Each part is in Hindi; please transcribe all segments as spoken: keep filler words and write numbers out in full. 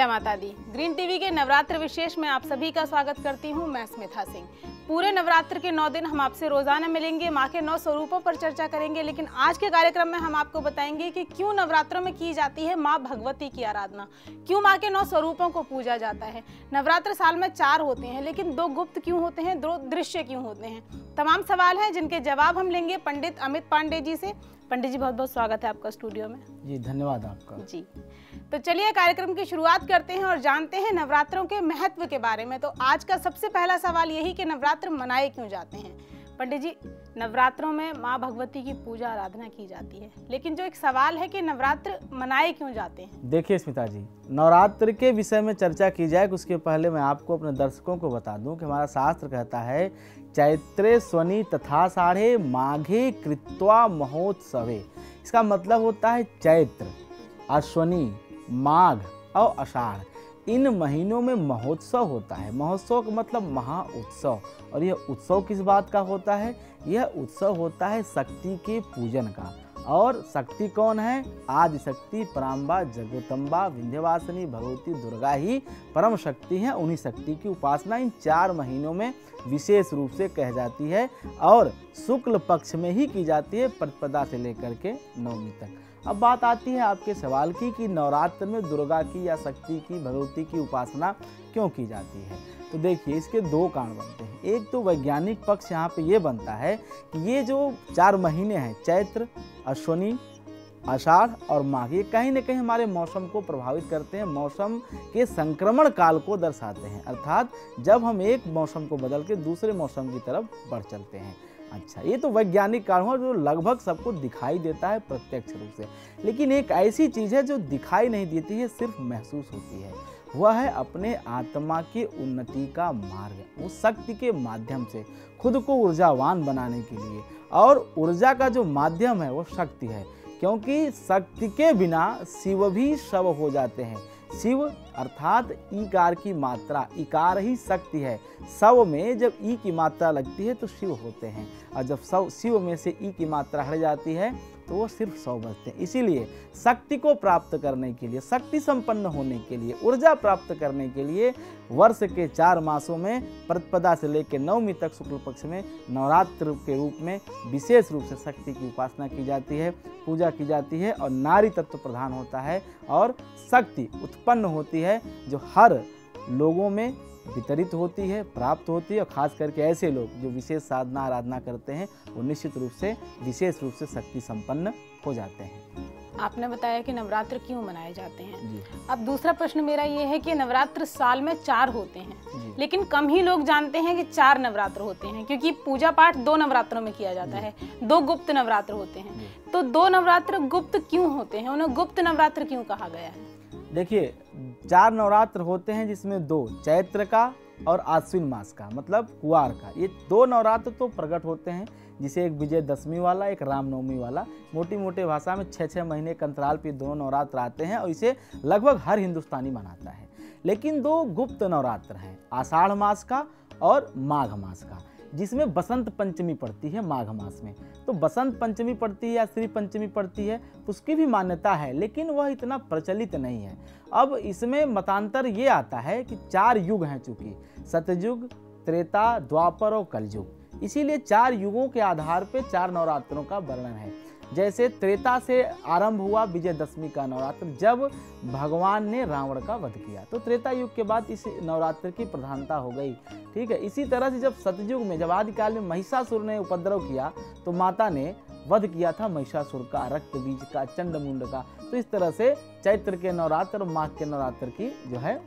जय माता दी। ग्रीन टीवी के नवरात्र विशेष में आप सभी का स्वागत करती हूं मैं स्मिता सिंह। पूरे नवरात्र के नौ दिन हम आपसे रोजाना मिलेंगे, माँ के नौ स्वरूपों पर चर्चा करेंगे। लेकिन आज के कार्यक्रम में हम आपको बताएंगे कि क्यों नवरात्रों में की जाती है माँ भगवती की आराधना, क्यों माँ के नौ स्वरूपों को पूजा जाता है। नवरात्र साल में चार होते हैं, लेकिन दो गुप्त क्यों होते हैं, दो दृश्य क्यों होते हैं। तमाम सवाल हैं जिनके जवाब हम लेंगे पंडित अमित पांडे जी से। पंडित जी, बहुत बहुत स्वागत है आपका स्टूडियो में। जी धन्यवाद आपका। जी तो चलिए कार्यक्रम की शुरुआत करते हैं और जानते हैं नवरात्रों के महत्व के बारे में। तो आज का सबसे पहला सवाल यही कि नवरात्र मनाए क्यों जाते हैं। पंडित जी, नवरात्रों में माँ भगवती की पूजा आराधना की जाती है, लेकिन जो एक सवाल है कि नवरात्र मनाए क्यों जाते हैं। देखिए स्मिता जी, नवरात्र के विषय में चर्चा की जाए उसके पहले मैं आपको अपने दर्शकों को बता दूं कि हमारा शास्त्र कहता है चैत्रे स्वनी तथा साढ़े माघे कृत्वा महोत्सवे। इसका मतलब होता है चैत्र, अश्वनी, माघ और आषाढ़, इन महीनों में महोत्सव होता है। महोत्सव का मतलब महा उत्सव। और यह उत्सव किस बात का होता है? यह उत्सव होता है शक्ति के पूजन का। और शक्ति कौन है? आदि शक्ति, पराम्बा, जगदम्बा, विंध्यवासिनी, भगवती दुर्गा ही परम शक्ति हैं। उन्हीं शक्ति की उपासना इन चार महीनों में विशेष रूप से कह जाती है और शुक्ल पक्ष में ही की जाती है, प्रतिपदा से लेकर के नवमी तक। अब बात आती है आपके सवाल की कि नवरात्र में दुर्गा की या शक्ति की, भगवती की उपासना क्यों की जाती है। तो देखिए, इसके दो कारण बनते हैं। एक तो वैज्ञानिक पक्ष यहाँ पे ये बनता है कि ये जो चार महीने हैं, चैत्र, अश्वनी, आषाढ़ और माघ, ये कहीं ना कहीं हमारे मौसम को प्रभावित करते हैं, मौसम के संक्रमण काल को दर्शाते हैं। अर्थात जब हम एक मौसम को बदल के दूसरे मौसम की तरफ बढ़ चलते हैं। अच्छा, ये तो वैज्ञानिक कारण है जो लगभग सबको दिखाई देता है प्रत्यक्ष रूप से। लेकिन एक ऐसी चीज़ है जो दिखाई नहीं देती है, सिर्फ महसूस होती है। वह है अपने आत्मा के उन्नति का मार्ग। उस शक्ति के माध्यम से खुद को ऊर्जावान बनाने के लिए, और ऊर्जा का जो माध्यम है वो शक्ति है, क्योंकि शक्ति के बिना शिव भी शव हो जाते हैं। शिव अर्थात ईकार की मात्रा, इकार ही शक्ति है। शव में जब ई की मात्रा लगती है तो शिव होते हैं, और जब शव शिव में से ई की मात्रा हट जाती है तो वो सिर्फ शव बचते हैं। इसीलिए शक्ति को प्राप्त करने के लिए, शक्ति संपन्न होने के लिए, ऊर्जा प्राप्त करने के लिए वर्ष के चार मासों में प्रतिपदा से लेकर नवमी तक शुक्ल पक्ष में नवरात्र के रूप में विशेष रूप से शक्ति की उपासना की जाती है, पूजा की जाती है। और नारी तत्व प्रधान होता है और शक्ति उत्पन्न होती है जो हर लोगों में वितरित होती है, प्राप्त होती है। और खास करके ऐसे लोग जो विशेष साधना आराधना करते हैं वो निश्चित रूप से विशेष रूप से शक्ति संपन्न हो जाते हैं। आपने बताया कि नवरात्र क्यों मनाए जाते हैं। अब दूसरा प्रश्न मेरा ये है कि नवरात्र साल में चार होते हैं, लेकिन कम ही लोग जानते हैं कि चार नवरात्र होते हैं, क्योंकि पूजा पाठ दो नवरात्रों में किया जाता है। दो गुप्त नवरात्र होते हैं, तो दो नवरात्र गुप्त क्यों होते हैं, उन्हें गुप्त नवरात्र क्यों कहा गया है। देखिए, चार नवरात्र होते हैं जिसमें दो चैत्र का और आश्विन मास का, मतलब कुआर का। ये दो नवरात्र तो प्रकट होते हैं, जिसे एक विजयदशमी वाला, एक रामनवमी वाला। मोटी मोटे भाषा में छः छः महीने के अंतराल पर दोनों नवरात्र आते हैं और इसे लगभग हर हिंदुस्तानी मनाता है। लेकिन दो गुप्त नवरात्र हैं, आषाढ़ मास का और माघ मास का, जिसमें बसंत पंचमी पड़ती है माघ मास में। तो बसंत पंचमी पड़ती है या श्री पंचमी पड़ती है, उसकी भी मान्यता है, लेकिन वह इतना प्रचलित नहीं है। अब इसमें मतांतर ये आता है कि चार युग हैं, चूंकि सतयुग, त्रेता, द्वापर और कलयुग, इसीलिए चार युगों के आधार पर चार नवरात्रों का वर्णन है। जैसे त्रेता से आरंभ हुआ विजयदशमी का नवरात्र, जब भगवान ने रावण का वध किया, तो त्रेता युग के बाद इस नवरात्र की प्रधानता हो गई। ठीक है। इसी तरह से जब सतयुग में, जब आदिकाल में महिषासुर ने उपद्रव किया, तो माता ने वध किया था महिषासुर का, रक्त बीज का, चंडमुंड का। तो इस तरह से चैत्र के नवरात्र और माघ के नवरात्र की जो है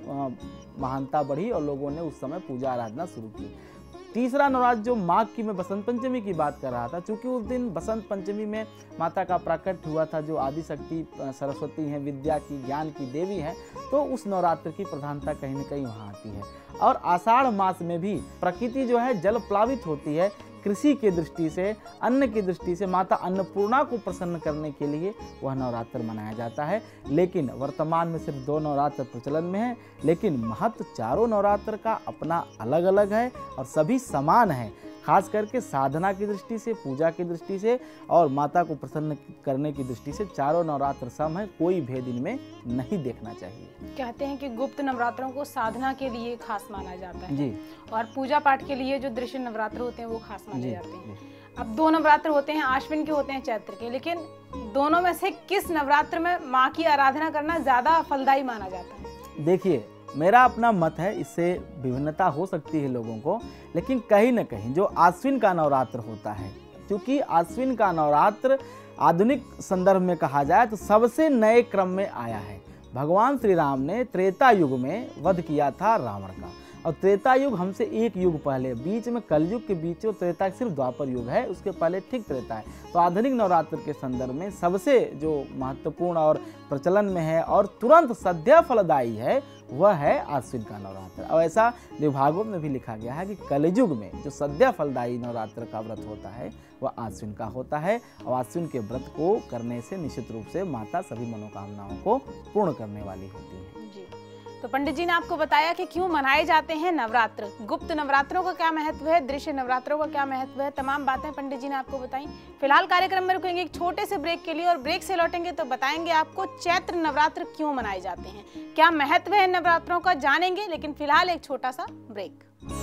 महानता बढ़ी और लोगों ने उस समय पूजा आराधना शुरू की। तीसरा नवरात्र जो माघ की, मैं बसंत पंचमी की बात कर रहा था, क्योंकि उस दिन बसंत पंचमी में माता का प्राकट हुआ था, जो आदि शक्ति सरस्वती हैं, विद्या की, ज्ञान की देवी हैं, तो उस नवरात्र की प्रधानता कहीं न कहीं वहाँ आती है। और आषाढ़ मास में भी प्रकृति जो है जल प्लावित होती है, कृषि की दृष्टि से, अन्न की दृष्टि से माता अन्नपूर्णा को प्रसन्न करने के लिए वह नवरात्र मनाया जाता है। लेकिन वर्तमान में सिर्फ दो नवरात्र प्रचलन में है, लेकिन महत्व चारों नवरात्र का अपना अलग अलग है और सभी समान है। खास करके साधना की दृष्टि से, पूजा की दृष्टि से और माता को प्रसन्न करने की दृष्टि से चारों नवरात्र सम है, कोई भेद इनमें नहीं देखना चाहिए। कहते हैं कि गुप्त नवरात्रों को साधना के लिए खास माना जाता है जी, और पूजा पाठ के लिए जो दृश्य नवरात्र होते हैं वो खास माने जी, जाते हैं। जी। अब दो नवरात्र होते हैं, आश्विन के होते हैं, चैत्र के, लेकिन दोनों में से किस नवरात्र में माँ की आराधना करना ज्यादा फलदायी माना जाता है? देखिए, मेरा अपना मत है, इससे विभिन्नता हो सकती है लोगों को, लेकिन कहीं न कहीं जो आश्विन का नवरात्र होता है, क्योंकि आश्विन का नवरात्र आधुनिक संदर्भ में कहा जाए तो सबसे नए क्रम में आया है। भगवान श्री राम ने त्रेता युग में वध किया था रावण का, और त्रेता युग हमसे एक युग पहले, बीच में कलयुग के बीच में त्रेता सिर्फ द्वापर युग है, उसके पहले ठीक त्रेता है। तो आधुनिक नवरात्र के संदर्भ में सबसे जो महत्वपूर्ण और प्रचलन में है और तुरंत सद्य फलदायी है वह है आश्विन का नवरात्र। और ऐसा विभागों में भी लिखा गया है कि कलयुग में जो सद्य फलदायी नवरात्र का व्रत होता है वह आश्विन का होता है, और आश्विन के व्रत को करने से निश्चित रूप से माता सभी मनोकामनाओं को पूर्ण करने वाली होती है। जी, तो पंडित जी ने आपको बताया कि क्यों मनाए जाते हैं नवरात्र, गुप्त नवरात्रों का क्या महत्व है, दृश्य नवरात्रों का क्या महत्व है, तमाम बातें पंडित जी ने आपको बताई। फिलहाल कार्यक्रम में रुकेंगे एक छोटे से ब्रेक के लिए, और ब्रेक से लौटेंगे तो बताएंगे आपको चैत्र नवरात्र क्यों मनाए जाते हैं, क्या महत्व है नवरात्रों का, जानेंगे। लेकिन फिलहाल एक छोटा सा ब्रेक।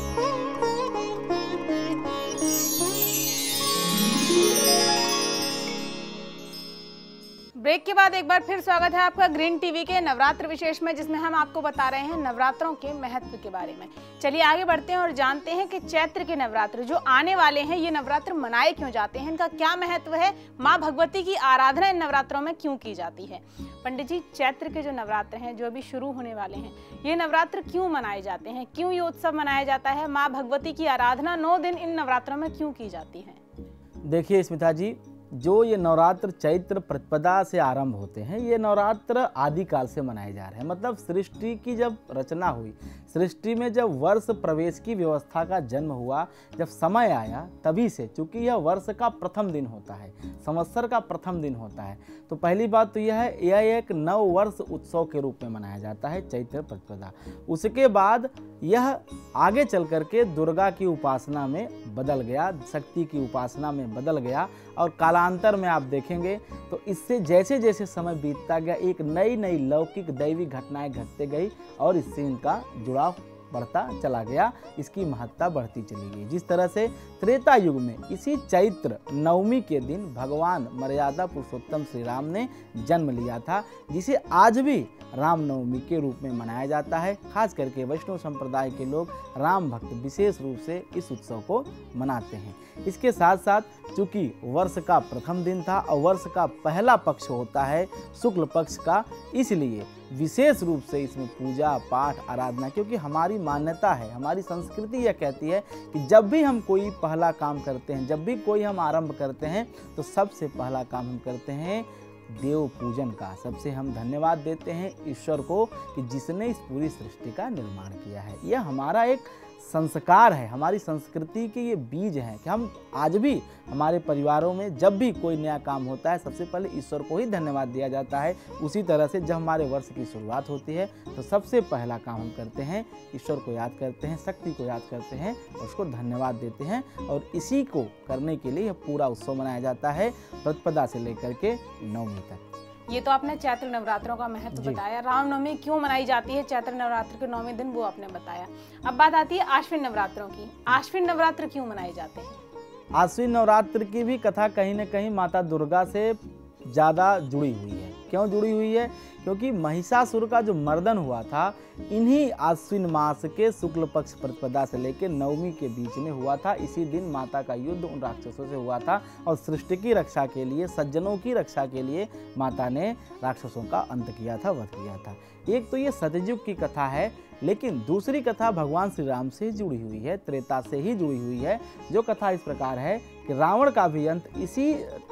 ब्रेक के बाद एक बार फिर स्वागत है आपका ग्रीन टीवी के नवरात्र विशेष में, जिसमें हम आपको बता रहे हैं नवरात्रों के महत्व के बारे में। चलिए आगे बढ़ते हैं और जानते हैं कि चैत्र के नवरात्र जो आने वाले हैं, ये नवरात्र मनाए क्यों जाते हैं, इनका क्या महत्व है, माँ भगवती की आराधना इन नवरात्रों में क्यों की जाती है। पंडित जी, चैत्र के जो नवरात्र हैं जो अभी शुरू होने वाले हैं, ये नवरात्र क्यों मनाए जाते हैं, क्यों ये उत्सव मनाया जाता है, माँ भगवती की आराधना नौ दिन इन नवरात्रों में क्यों की जाती है? देखिए स्मिता जी, जो ये नवरात्र चैत्र प्रतिपदा से आरंभ होते हैं, ये नवरात्र आदिकाल से मनाए जा रहे हैं। मतलब सृष्टि की जब रचना हुई, सृष्टि में जब वर्ष प्रवेश की व्यवस्था का जन्म हुआ, जब समय आया, तभी से, चूंकि यह वर्ष का प्रथम दिन होता है, संवत्सर का प्रथम दिन होता है, तो पहली बात तो यह है, यह एक नव वर्ष उत्सव के रूप में मनाया जाता है चैत्र प्रतिपदा। उसके बाद यह आगे चल करके दुर्गा की उपासना में बदल गया, शक्ति की उपासना में बदल गया, और कालांतर में आप देखेंगे तो इससे जैसे जैसे समय बीतता गया एक नई नई लौकिक दैवी घटनाएं घटते गई, और इससे इनका जुड़ाव बढ़ता चला गया, इसकी महत्ता बढ़ती चली गई। जिस तरह से त्रेता युग में इसी चैत्र नवमी के दिन भगवान मर्यादा पुरुषोत्तम श्री राम ने जन्म लिया था, जिसे आज भी रामनवमी के रूप में मनाया जाता है। खास करके वैष्णव संप्रदाय के लोग राम भक्त विशेष रूप से इस उत्सव को मनाते हैं। इसके साथ साथ चूंकि वर्ष का प्रथम दिन था और वर्ष का पहला पक्ष होता है शुक्ल पक्ष का, इसलिए विशेष रूप से इसमें पूजा पाठ आराधना, क्योंकि हमारी मान्यता है, हमारी संस्कृति यह कहती है कि जब भी हम कोई पहला काम करते हैं, जब भी कोई हम आरंभ करते हैं, तो सबसे पहला काम हम करते हैं देव पूजन का। सबसे हम धन्यवाद देते हैं ईश्वर को कि जिसने इस पूरी सृष्टि का निर्माण किया है। यह हमारा एक संस्कार है, हमारी संस्कृति के ये बीज हैं कि हम आज भी हमारे परिवारों में जब भी कोई नया काम होता है सबसे पहले ईश्वर को ही धन्यवाद दिया जाता है। उसी तरह से जब हमारे वर्ष की शुरुआत होती है तो सबसे पहला काम हम करते हैं, ईश्वर को याद करते हैं, शक्ति को याद करते हैं और उसको धन्यवाद देते हैं, और इसी को करने के लिए यह पूरा उत्सव मनाया जाता है प्रतिपदा से लेकर के नवमी तक। ये तो आपने चैत्र नवरात्रों का महत्व बताया, रामनवमी क्यों मनाई जाती है चैत्र नवरात्र के नौवें दिन, वो आपने बताया। अब बात आती है आश्विन नवरात्रों की। आश्विन नवरात्र क्यों मनाए जाते हैं? आश्विन नवरात्र की भी कथा कहीं न कहीं माता दुर्गा से ज़्यादा जुड़ी हुई है। क्यों जुड़ी हुई है? क्योंकि महिषासुर का जो मर्दन हुआ था इन्हीं आश्विन मास के शुक्ल पक्ष प्रतिपदा से लेकर नवमी के बीच में हुआ था। इसी दिन माता का युद्ध उन राक्षसों से हुआ था, और सृष्टि की रक्षा के लिए, सज्जनों की रक्षा के लिए माता ने राक्षसों का अंत किया था, वध किया था। एक तो ये सतयुग की कथा है, लेकिन दूसरी कथा भगवान श्री राम से जुड़ी हुई है, त्रेता से ही जुड़ी हुई है। जो कथा इस प्रकार है कि रावण का भी अंत इसी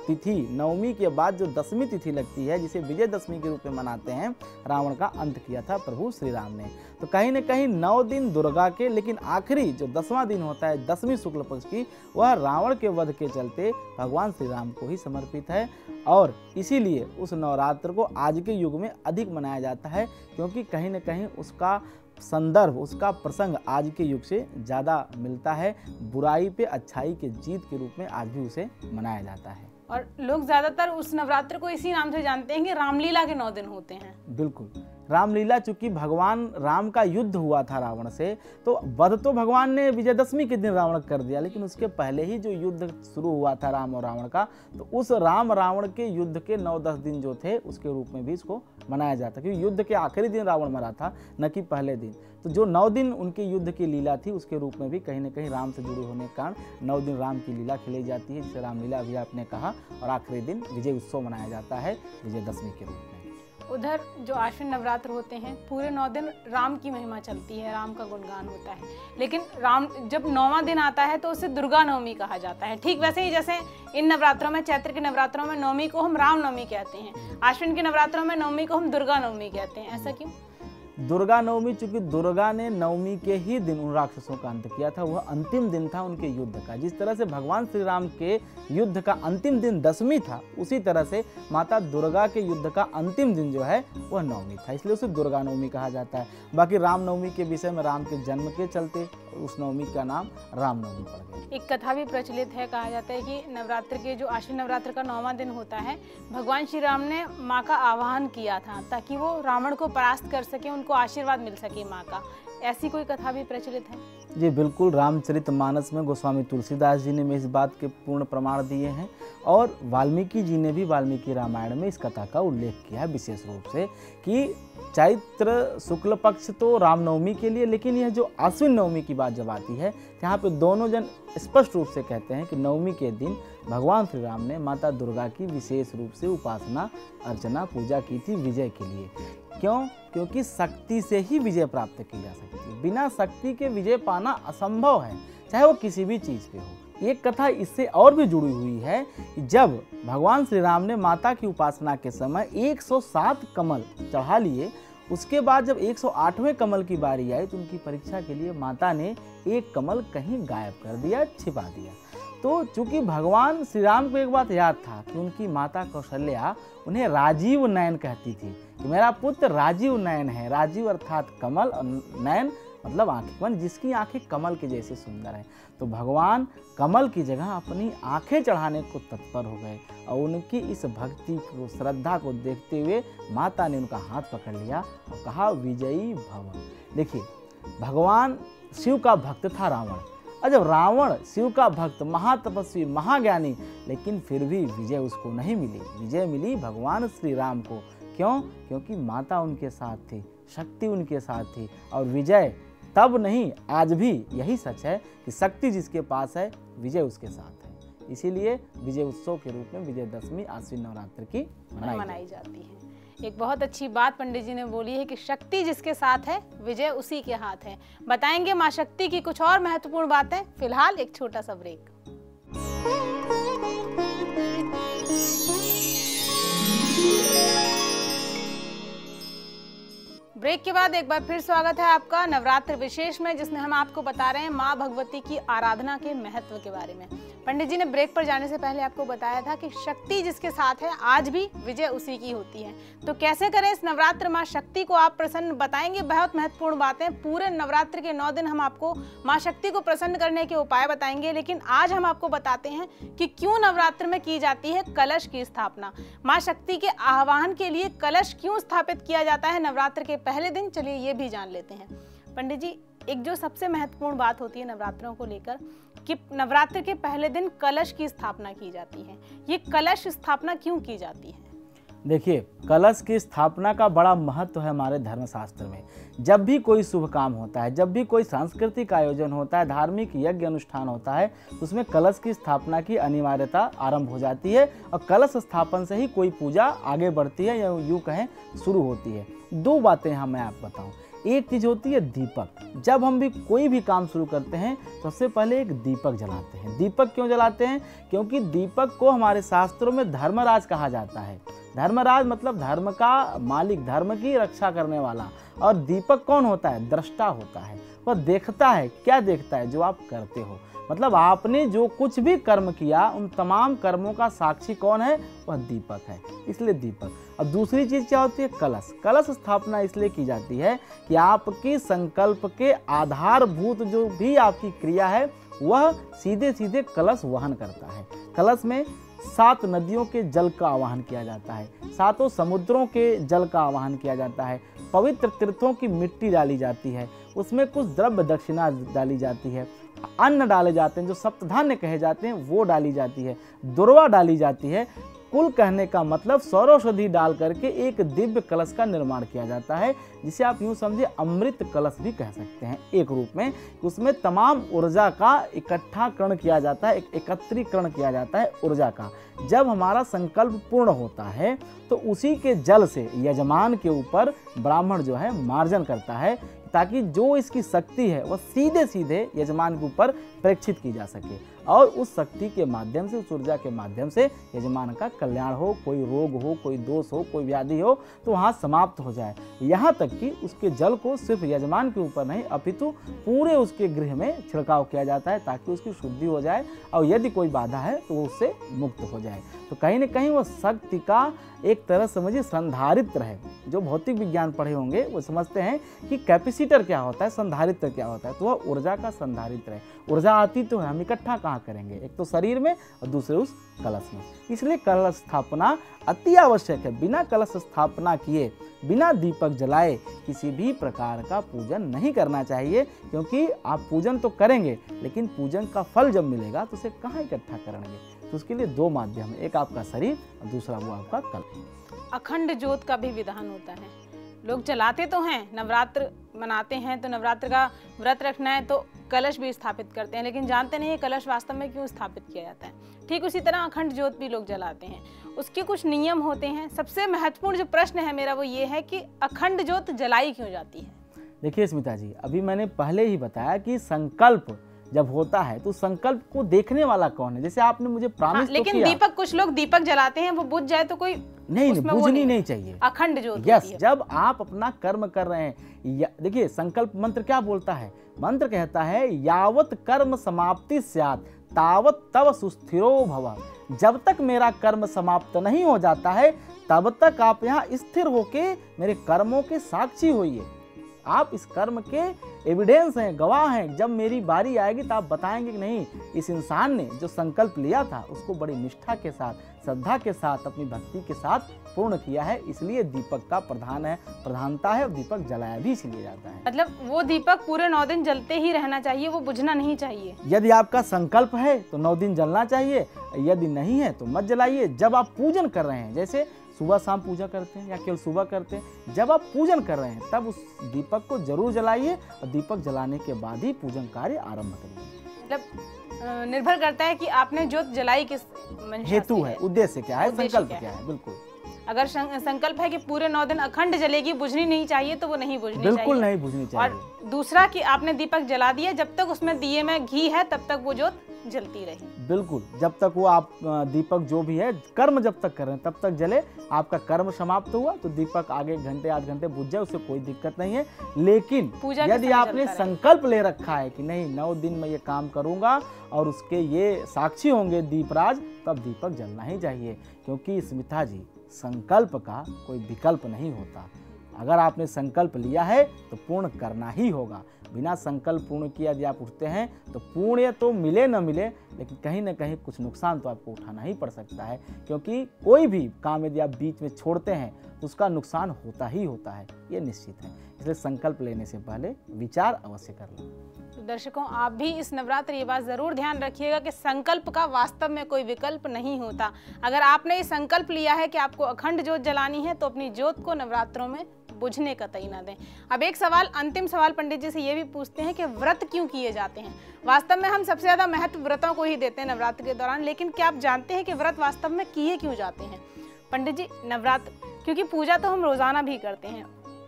तिथि नवमी के बाद जो दसवीं तिथि लगती है, जिसे विजयदशमी के रूप में मनाते हैं, रावण का अंत किया था प्रभु श्री राम ने। तो कहीं न कहीं नौ दिन दुर्गा के, लेकिन आखिरी जो दसवां दिन होता है दसवीं शुक्ल पक्ष की, वह रावण के वध के चलते भगवान श्री राम को ही समर्पित है। और इसीलिए उस नवरात्र को आज के युग में अधिक मनाया जाता है, क्योंकि कहीं न कहीं उसका संदर्भ, उसका प्रसंग आज के युग से ज़्यादा मिलता है। बुराई पे अच्छाई के जीत के रूप में आज भी उसे मनाया जाता है। और लोग ज़्यादातर उस नवरात्र को इसी नाम से जानते हैं कि रामलीला के नौ दिन होते हैं। बिल्कुल, रामलीला, चूंकि भगवान राम का युद्ध हुआ था रावण से, तो वध तो भगवान ने विजयदशमी के दिन रावण कर दिया, लेकिन उसके पहले ही जो युद्ध शुरू हुआ था राम और रावण का, तो उस राम रावण के युद्ध के नौ दस दिन जो थे उसके रूप में भी इसको मनाया जाता, क्योंकि युद्ध के आखिरी दिन रावण मरा था, न कि पहले दिन। तो जो नौ दिन उनके युद्ध की लीला थी, उसके रूप में भी कहीं ना कहीं राम से जुड़े होने के कारण नौ दिन राम की लीला खेली जाती है, जिसे रामलीला भी आपने कहा। और आखिरी दिन विजय उत्सव मनाया जाता है विजयदशमी के रूप में। उधर जो आश्विन नवरात्र होते हैं, पूरे नौ दिन राम की महिमा चलती है, राम का गुणगान होता है। लेकिन राम जब नौवां दिन आता है तो उसे दुर्गा नवमी कहा जाता है। ठीक वैसे ही जैसे इन नवरात्रों में, चैत्र के नवरात्रों में नवमी को हम राम नवमी कहते हैं, आश्विन के नवरात्रों में नवमी को हम दुर्गा नवमी कहते हैं। ऐसा क्यों? दुर्गा नवमी, चूंकि दुर्गा ने नवमी के ही दिन उन राक्षसों का अंत किया था, वह अंतिम दिन था उनके युद्ध का। जिस तरह से भगवान श्री राम के युद्ध का अंतिम दिन दसवीं था, उसी तरह से माता दुर्गा के युद्ध का अंतिम दिन जो है वह नवमी था, इसलिए उसे दुर्गा नवमी कहा जाता है। बाकी राम नवमी के विषय में राम के जन्म के चलते उस नवमी का नाम राम नवमी पड़ गया। एक कथा भी प्रचलित है, कहा जाता है कि नवरात्र के जो आश्विन नवरात्र का नौवां दिन होता है, भगवान श्री राम ने माँ का आवाहन किया था ताकि वो रावण को परास्त कर सके, उनको आशीर्वाद मिल सके माँ का। ऐसी कोई कथा भी प्रचलित है? जी बिल्कुल, रामचरितमानस में गोस्वामी तुलसीदास जी ने इस बात के पूर्ण प्रमाण दिए हैं, और वाल्मीकि जी ने भी वाल्मीकि रामायण में इस कथा का उल्लेख किया है विशेष रूप से, कि चैत्र शुक्ल पक्ष तो रामनवमी के लिए, लेकिन यह जो आश्विन नवमी की बात जब आती है, यहाँ पे दोनों जन स्पष्ट रूप से कहते हैं कि नवमी के दिन भगवान श्री राम ने माता दुर्गा की विशेष रूप से उपासना, अर्चना, पूजा की थी विजय के लिए। क्यों? क्योंकि शक्ति से ही विजय प्राप्त की जा सकती है, बिना शक्ति के विजय पाना असंभव है, चाहे वो किसी भी चीज़ पे हो। एक कथा इससे और भी जुड़ी हुई है कि जब भगवान श्री राम ने माता की उपासना के समय एक सौ सात कमल चढ़ा लिए, उसके बाद जब एक सौ आठवें कमल की बारी आई तो उनकी परीक्षा के लिए माता ने एक कमल कहीं गायब कर दिया, छिपा दिया। तो चूंकि भगवान श्री राम को एक बात याद था कि उनकी माता कौशल्या उन्हें राजीव नयन कहती थी, कि मेरा पुत्र राजीव नयन है। राजीव अर्थात कमल, और नयन मतलब आंखें, जिसकी आंखें कमल के जैसे सुंदर हैं। तो भगवान कमल की जगह अपनी आंखें चढ़ाने को तत्पर हो गए, और उनकी इस भक्ति को, श्रद्धा को देखते हुए माता ने उनका हाथ पकड़ लिया और कहा, विजयी भव। देखिए, भगवान शिव का भक्त था रावण, और जब रावण शिव का भक्त, महातपस्वी, महाज्ञानी, लेकिन फिर भी विजय उसको नहीं मिली। विजय मिली भगवान श्री राम को। क्यों? क्योंकि माता उनके साथ थी, शक्ति उनके साथ थी, और विजय तब नहीं, आज भी यही सच है कि शक्ति जिसके पास है, विजय उसके साथ है। इसीलिए विजय उत्सव के रूप में विजयदशमी आश्विन नवरात्र की मनाई, मनाई जाती है। एक बहुत अच्छी बात पंडित जी ने बोली है कि शक्ति जिसके साथ है, विजय उसी के हाथ है। बताएंगे माँ शक्ति की कुछ और महत्वपूर्ण बातें, फिलहाल एक छोटा सा ब्रेक। ब्रेक के बाद एक बार फिर स्वागत है आपका नवरात्र विशेष में, जिसमें हम आपको बता रहे हैं माँ भगवती की आराधना के महत्व के बारे में। पंडित जी ने ब्रेक पर जाने से पहले आपको बताया था कि शक्ति जिसके साथ है, आज भी विजय उसी की होती है। तो कैसे करें इस नवरात्र माँ शक्ति को आप प्रसन्न, बताएंगे बहुत महत्वपूर्ण बातें। पूरे नवरात्र के नौ दिन हम आपको माँ शक्ति को प्रसन्न करने के उपाय बताएंगे, लेकिन आज हम आपको बताते हैं कि क्यों नवरात्र में की जाती है कलश की स्थापना। माँ शक्ति के आह्वान के लिए कलश क्यों स्थापित किया जाता है नवरात्र के पहले दिन, चलिए ये भी जान लेते हैं। पंडित जी, एक जो सबसे महत्वपूर्ण बात होती है नवरात्रों को लेकर, कि नवरात्र के पहले दिन कलश की स्थापना की जाती है। ये कलश स्थापना क्यों की जाती है? देखिए, कलश की स्थापना का बड़ा महत्व है हमारे धर्मशास्त्र में। जब भी कोई शुभ काम होता है, जब भी कोई सांस्कृतिक आयोजन होता है, धार्मिक यज्ञ अनुष्ठान होता है, तो उसमें कलश की स्थापना की अनिवार्यता आरंभ हो जाती है, और कलश स्थापन से ही कोई पूजा आगे बढ़ती है, या यूँ कहें शुरू होती है। दो बातें यहाँ मैं आपको बताऊँ एक चीज होती है दीपक। जब हम भी कोई भी काम शुरू करते हैं तो सबसे पहले एक दीपक जलाते हैं। दीपक क्यों जलाते हैं? क्योंकि दीपक को हमारे शास्त्रों में धर्मराज कहा जाता है। धर्मराज मतलब धर्म का मालिक, धर्म की रक्षा करने वाला। और दीपक कौन होता है? दृष्टा होता है। वह देखता है। क्या देखता है? जो आप करते हो। मतलब आपने जो कुछ भी कर्म किया उन तमाम कर्मों का साक्षी कौन है? वह दीपक है, इसलिए दीपक। अब दूसरी चीज क्या होती है? कलश। कलश स्थापना इसलिए की जाती है कि आपकी संकल्प के आधारभूत जो भी आपकी क्रिया है वह सीधे सीधे कलश वहन करता है। कलश में सात नदियों के जल का आवाहन किया जाता है, सातों समुद्रों के जल का आवाहन किया जाता है, पवित्र तीर्थों की मिट्टी डाली जाती है, उसमें कुछ द्रव्य दक्षिणा डाली जाती है, अन्न डाले जाते हैं, जो सप्तधान्य कहे जाते हैं वो डाली जाती है, दुर्वा डाली जाती है। कुल कहने का मतलब सौरौषधि डाल करके एक दिव्य कलश का निर्माण किया जाता है, जिसे आप यूं समझे अमृत कलश भी कह सकते हैं एक रूप में। उसमें तमाम ऊर्जा का इकट्ठाकरण किया जाता है, एक एकत्रीकरण किया जाता है ऊर्जा का। जब हमारा संकल्प पूर्ण होता है तो उसी के जल से यजमान के ऊपर ब्राह्मण जो है मार्जन करता है, ताकि जो इसकी शक्ति है वह सीधे सीधे यजमान के ऊपर प्रेक्षित की जा सके और उस शक्ति के माध्यम से, उस ऊर्जा के माध्यम से यजमान का कल्याण हो, कोई रोग हो, कोई दोष हो, कोई व्याधि हो तो वहाँ समाप्त हो जाए। यहाँ तक कि उसके जल को सिर्फ यजमान के ऊपर नहीं अपितु पूरे उसके गृह में छिड़काव किया जाता है, ताकि उसकी शुद्धि हो जाए और यदि कोई बाधा है तो वो उससे मुक्त हो जाए। तो कहीं ना कहीं वह शक्ति का एक तरह समझिए संधारित्र है। जो भौतिक विज्ञान पढ़े होंगे वो समझते हैं कि कैपेसिटर क्या होता है, संधारित्र क्या होता है। तो वह ऊर्जा का संधारित्र है। ऊर्जा आती तो है, हम इकट्ठा कहाँ करेंगे? एक तो शरीर में और दूसरे उस कलश में। इसलिए कलश स्थापना अति आवश्यक है। बिना कलश स्थापना किए, बिना दीपक जलाए किसी भी प्रकार का पूजन नहीं करना चाहिए, क्योंकि आप पूजन तो करेंगे लेकिन पूजन का फल जब मिलेगा तो उसे कहाँ इकट्ठा करेंगे? तो उसके लिए दो माध्यम है, एक आपका शरीर और दूसरा वो आपका कलश। अखंड ज्योत का भी विधान होता है। लोग जलाते तो हैं, नवरात्र मनाते हैं तो नवरात्र का व्रत रखना है तो कलश भी स्थापित करते हैं, लेकिन जानते नहीं है कलश वास्तव में क्यों स्थापित किया जाता है। ठीक उसी तरह अखंड ज्योत भी लोग जलाते हैं, उसके कुछ नियम होते हैं। सबसे महत्वपूर्ण जो प्रश्न है मेरा वो ये है कि अखंड ज्योत जलाई क्यों जाती है? देखिए स्मिता जी, अभी मैंने पहले ही बताया कि संकल्प जब होता है तो संकल्प को देखने वाला कौन है? जैसे आपने मुझे प्रॉमिस हाँ, तो लेकिन किया। दीपक, कुछ लोग दीपक जलाते हैं वो बुझ जाए तो कोई नहीं, नहीं बुझनी नहीं, नहीं चाहिए। अखंड ज्योत यस, जब आप अपना कर्म कर रहे हैं, देखिए संकल्प मंत्र क्या बोलता है? मंत्र कहता है यावत कर्म समाप्ति स्यात् तावत तव सुस्थिरो भव। जब तक मेरा कर्म समाप्त नहीं हो जाता है तब तक आप यहाँ स्थिर होके मेरे कर्मों के साक्षी होइए। आप इस कर्म के एविडेंस हैं, गवाह हैं। जब मेरी बारी आएगी तो आप बताएंगे कि नहीं, इस इंसान ने जो संकल्प लिया था उसको बड़ी निष्ठा के साथ, श्रद्धा के साथ, अपनी भक्ति के साथ पूर्ण किया है। इसलिए दीपक का प्रधान है, प्रधानता है, और दीपक जलाया भी इसलिए जाता है। मतलब वो दीपक पूरे नौ दिन जलते ही रहना चाहिए, वो बुझना नहीं चाहिए। यदि आपका संकल्प है तो नौ दिन जलना चाहिए, यदि नहीं है तो मत जलाइए। जब आप पूजन कर रहे हैं, जैसे सुबह शाम पूजा करते हैं या केवल सुबह करते हैं, जब आप पूजन कर रहे हैं तब उस दीपक को जरूर जलाइए और दीपक जलाने के बाद ही पूजन कार्य आरंभ करिए। मतलब निर्भर करता है कि आपने ज्योत जलाई किस हेतु है, उद्देश्य क्या है, संकल्प क्या है। बिल्कुल, अगर संकल्प है कि पूरे नौ दिन अखंड जलेगी, बुझनी नहीं चाहिए, तो वो नहीं बुझनी चाहिए, बिल्कुल नहीं बुझनी चाहिए। और दूसरा कि आपने दीपक जला दिया, जब तक उसमें दिए में घी है तब तक वो ज्योत जलती रही। बिल्कुल, जब तक वो आप दीपक जो भी है कर्म जब तक कर रहे हैं तब तक जले। आपका कर्म समाप्त हुआ तो दीपक आगे घंटे आध घंटे बुझ जाए, उससे कोई दिक्कत नहीं है। लेकिन यदि आपने संकल्प ले रखा है कि नहीं नौ दिन में ये काम करूंगा और उसके ये साक्षी होंगे दीपराज, तब दीपक जलना ही चाहिए। क्योंकि स्मिता जी, संकल्प का कोई विकल्प नहीं होता। अगर आपने संकल्प लिया है तो पूर्ण करना ही होगा। बिना संकल्प पूर्ण किए यदि आप उठते हैं तो पुण्य तो मिले न मिले, लेकिन कहीं ना कहीं कुछ नुकसान तो आपको उठाना ही पड़ सकता है। क्योंकि कोई भी काम यदि आप बीच में छोड़ते हैं तो उसका नुकसान होता ही होता है, ये निश्चित है। इसलिए संकल्प लेने से पहले विचार अवश्य कर लें। तो दर्शकों, आप भी इस नवरात्र ये बात जरूर ध्यान रखिएगा कि संकल्प का वास्तव में कोई विकल्प नहीं होता। अगर आपने ये संकल्प लिया है कि आपको अखंड ज्योत जलानी है तो अपनी ज्योत को नवरात्रों में बुझने का तय ना दें। अब एक सवाल, अंतिम सवाल पंडित जी से ये भी पूछते हैं कि व्रत क्यों किए जाते हैं? वास्तव में हम सबसे ज्यादा महत्व व्रतों को ही देते हैं नवरात्र के दौरान, लेकिन क्या आप जानते हैं कि व्रत वास्तव में किए क्यों जाते हैं? पंडित जी, नवरात्र क्योंकि पूजा तो हम रोजाना भी करते हैं,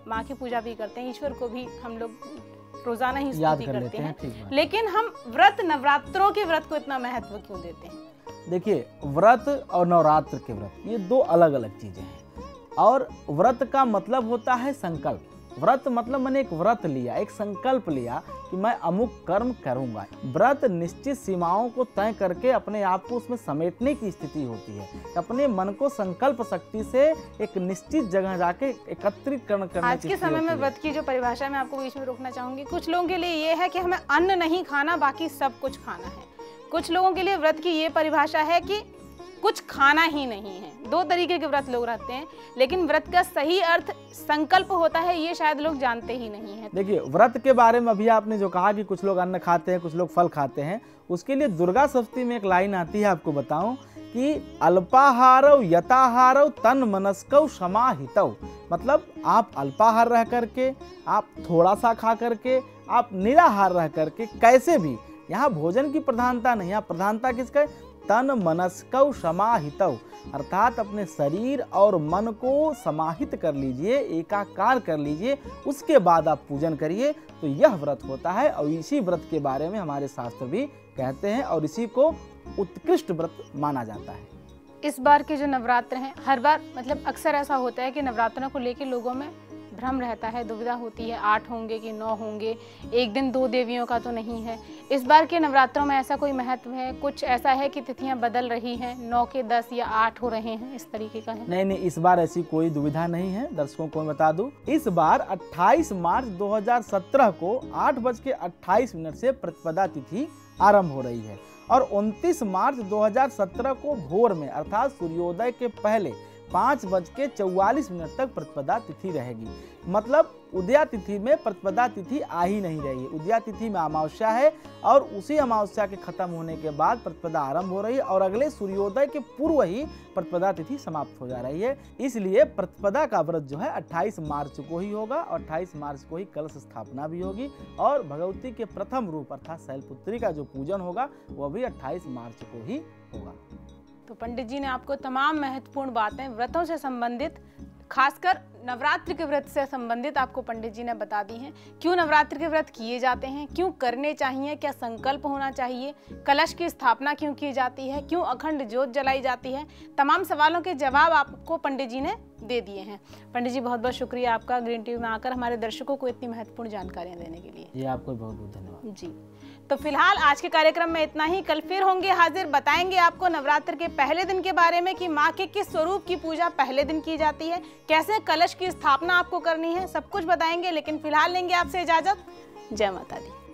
माँ की पूजा भी करते हैं, ईश्वर को भी हम लोग रोजाना ही याद स्तुति कर करते लेते हैं, हैं, लेकिन हम व्रत नवरात्रों के व्रत को इतना महत्व क्यों देते हैं? देखिए, व्रत और नवरात्र के व्रत ये दो अलग अलग चीजें हैं। और व्रत का मतलब होता है संकल्प। व्रत मतलब मैंने एक व्रत लिया, एक संकल्प लिया कि मैं अमुक कर्म करूंगा। व्रत निश्चित सीमाओं को तय करके अपने आप को उसमें समेटने की स्थिति होती है, अपने मन को संकल्प शक्ति से एक निश्चित जगह जाके एकत्रित करने करने आज के समय में व्रत की जो परिभाषा मैं आपको बीच में रोकना चाहूंगी, कुछ लोगों के लिए ये है कि हमें अन्न नहीं खाना, बाकी सब कुछ खाना है। कुछ लोगों के लिए व्रत की ये परिभाषा है कि कुछ खाना ही नहीं है। दो तरीके के व्रत लोग रहते हैं, लेकिन व्रत का सही अर्थ संकल्प होता है, ये शायद लोग जानते ही नहीं है। देखिए, व्रत के बारे में अभी आपने जो कहा कि कुछ लोग अन्न खाते हैं, कुछ लोग फल खाते हैं, उसके लिए दुर्गा सप्तमी में एक लाइन आती है, आपको बताऊं कि अल्पाहारौ यताहारौ तन मनस्कौ समाहितौ। मतलब आप अल्पाहार रह करके, आप थोड़ा सा खा करके, आप निराहार रह करके, कैसे भी, यहाँ भोजन की प्रधानता नहीं, यहाँ प्रधानता किसका है? तन मनस्कौ समाहितौ, अर्थात अपने शरीर और मन को समाहित कर लीजिए, एकाकार कर लीजिए, उसके बाद आप पूजन करिए, तो यह व्रत होता है। और इसी व्रत के बारे में हमारे शास्त्र भी कहते हैं और इसी को उत्कृष्ट व्रत माना जाता है। इस बार के जो नवरात्र हैं, हर बार मतलब अक्सर ऐसा होता है कि नवरात्रों को लेकर लोगों में भ्रम रहता है, दुविधा होती है, आठ होंगे कि नौ होंगे, एक दिन दो देवियों का तो नहीं है। इस बार के नवरात्रों में ऐसा कोई महत्व है? कुछ ऐसा है कि तिथियां बदल रही हैं, नौ के दस या आठ हो रहे हैं, इस तरीके का है? नहीं नहीं, इस बार ऐसी कोई दुविधा नहीं है। दर्शकों को मैं बता दूं, इस बार अट्ठाईस मार्च दो हज़ार सत्रह को आठ बज के अट्ठाईस मिनट से प्रतिपदा तिथि आरंभ हो रही है और उनतीस मार्च दो हज़ार सत्रह को भोर में अर्थात सूर्योदय के पहले पाँच बज के चौवालीस मिनट तक प्रतिपदा तिथि रहेगी। मतलब उदया तिथि में प्रतिपदा तिथि आ ही नहीं रही है। उदया तिथि में अमावस्या है और उसी अमावस्या के खत्म होने के बाद प्रतिपदा आरंभ हो रही है और अगले सूर्योदय के पूर्व ही प्रतिपदा तिथि समाप्त हो जा रही है। इसलिए प्रतिपदा का व्रत जो है अट्ठाईस मार्च को ही होगा और अट्ठाईस मार्च को ही कलश स्थापना भी होगी और भगवती के प्रथम रूप अर्थात शैलपुत्री का जो पूजन होगा वह भी अट्ठाईस मार्च को ही होगा। तो पंडित जी ने आपको तमाम महत्वपूर्ण बातें व्रतों से संबंधित, खासकर नवरात्र के व्रत से संबंधित आपको पंडित जी ने बता दी हैं। क्यों नवरात्र के व्रत किए जाते हैं, क्यों करने चाहिए, क्या संकल्प होना चाहिए, कलश की स्थापना क्यों की जाती है, क्यों अखंड ज्योत जलाई जाती है, तमाम सवालों के जवाब आपको पंडित जी ने दे दिए हैं। पंडित जी बहुत बहुत शुक्रिया आपका ग्रीन टीवी में आकर हमारे दर्शकों को इतनी महत्वपूर्ण जानकारियाँ देने के लिए। ये आपको बहुत बहुत धन्यवाद जी। तो फिलहाल आज के कार्यक्रम में इतना ही। कल फिर होंगे हाजिर, बताएंगे आपको नवरात्र के पहले दिन के बारे में कि माँ के किस स्वरूप की पूजा पहले दिन की जाती है, कैसे कलश की स्थापना आपको करनी है, सब कुछ बताएंगे। लेकिन फिलहाल लेंगे आपसे इजाजत। जय माता दी।